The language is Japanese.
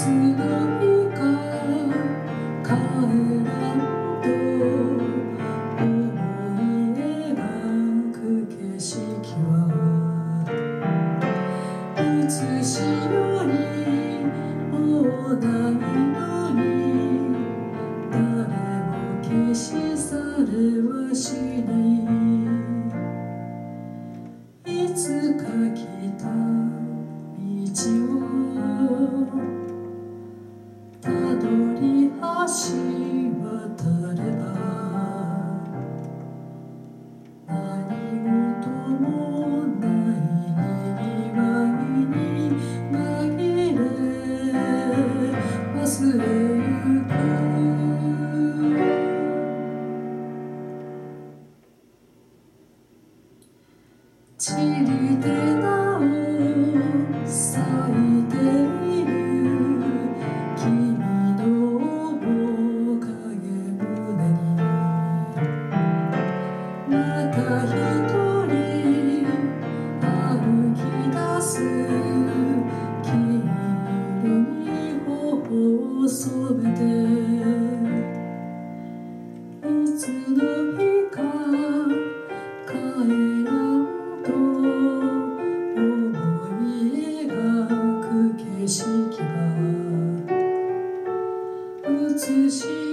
の日か帰らんと思い描く景色はいつしよりもないのに誰も消し去れはしないいつか来た道をたどり橋渡れば何事もないにぎわいに紛れ忘れゆく散りてなお咲いている君の面影胸にまた一人歩き出す金色に頬を染めていつの日か帰らんと思い描く景色は美しい